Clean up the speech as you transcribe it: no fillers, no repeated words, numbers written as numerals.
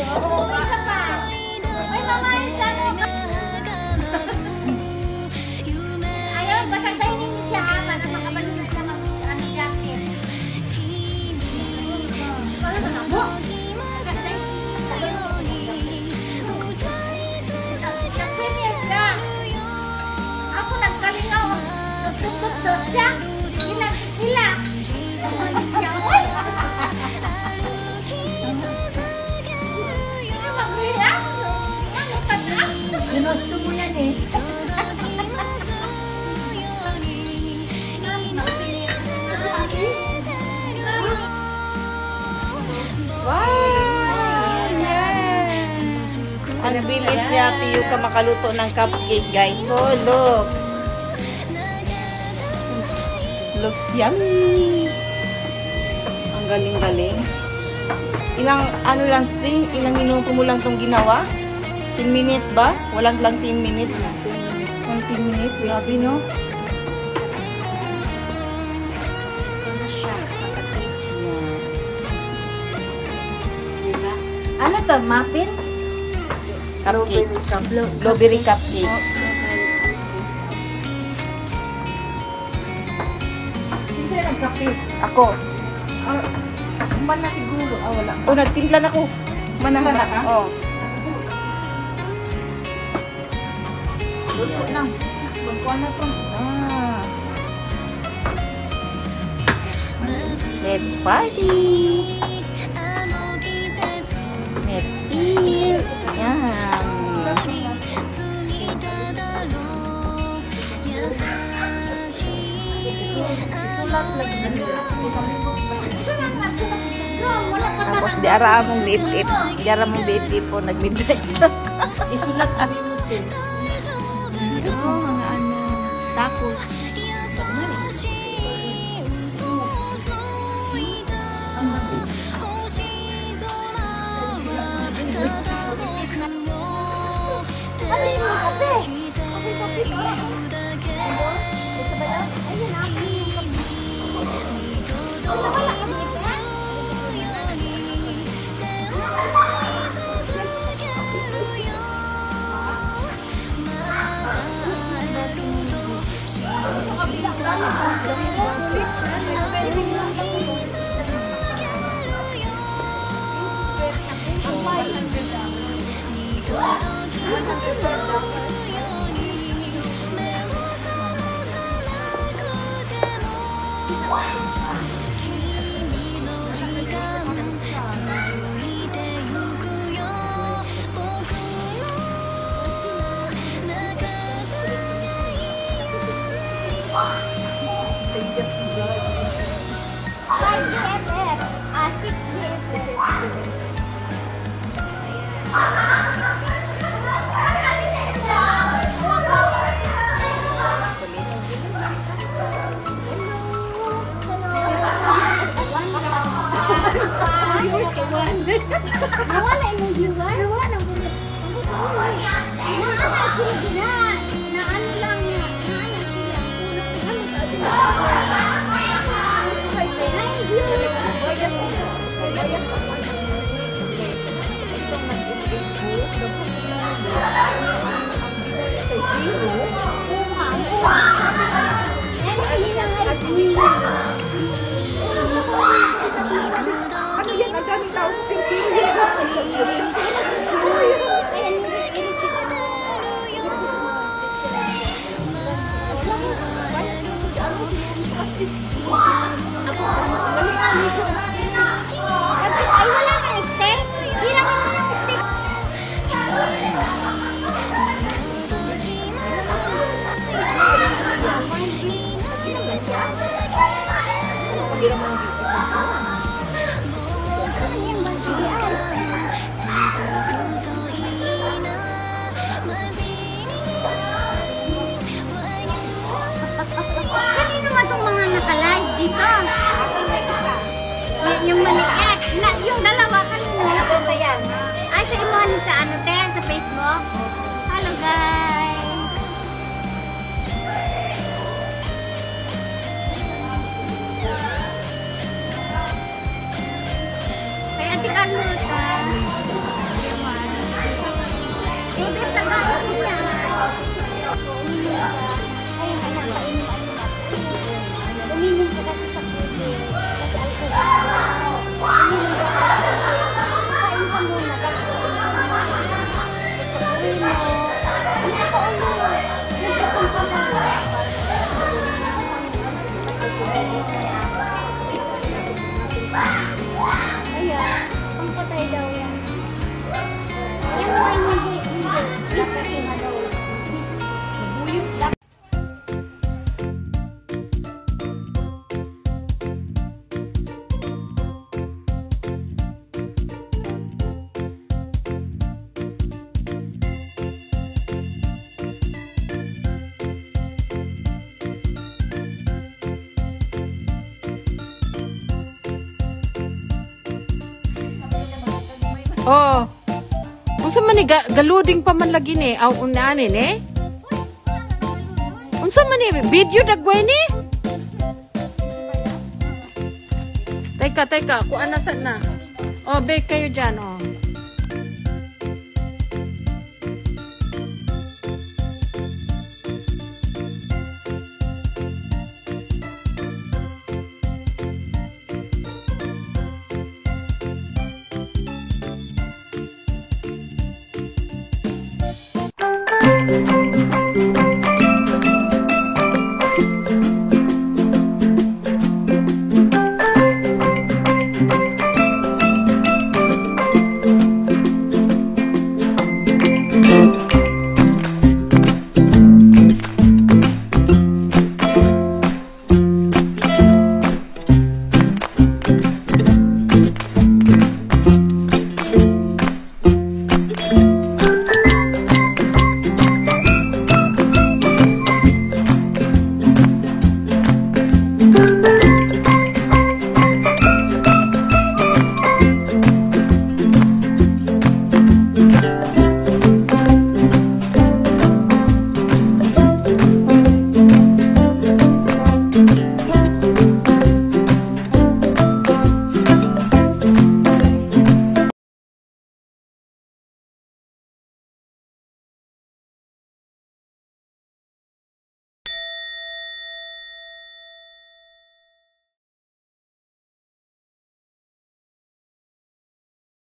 isa pa. Ay, mama, isa mo. Ayaw, basag-bahinin mo siya para makabalik na siya ng jacket. Para na mo. Nag-premiere ka. Ako nagkalingaw. Nagtutot siya. Sila. Siya, oy! Ano mag-react? Ano pa-react? Ginusto mo yan eh. Ang bilis niya, Tiyo, ka makaluto ng cupcake, guys. So, look. Looks yummy. Ang galing-galing. Ilang, ano lang, ilang minuto mo lang itong ginawa? 10 minutes ba? Walang lang 10 minutes. 10 minutes, grabe, no? Ano to? Muffins? Cupcake. Blueberry cupcake. Hindi nagkape. Ako. Man na siguro. Wala. Oh, nagtimpla na ako. Manahan na ka? Oo. Luto lang. Magkuha na to. Let's party! Let's eat! Yum! Isulat lagi na nila. Tapos di ara mong biip-ip. Di ara mong biip-ip po nag-midnight sa Isulat kami natin. mga ano. Tapos, Ano yung kape? Kape. Ito ba yan? Ayun na. Wala kami ito. Nawala yung viewer? Nawala yung viewer. Na ano lang niya. ano yan? Ang dami tao Oh. Unsa man ni galuding pa man lagi ni? Aw unanin eh. Unsa man ni video dagway ni? Teka, kuan na sad na. Oh, bake kayo dyan, oh.